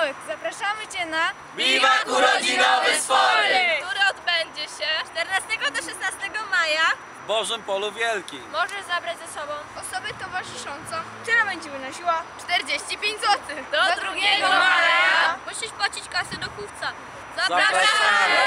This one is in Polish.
Małych zapraszamy Cię na Biwak urodzinowy z Fory, który odbędzie się 14 do 16 maja. w Bożym Polu Wielkim. Możesz zabrać ze sobą osobę towarzyszącą, która będzie wynosiła 45 zł. do 2 maja. Musisz płacić kasę do kupca. Zapraszamy!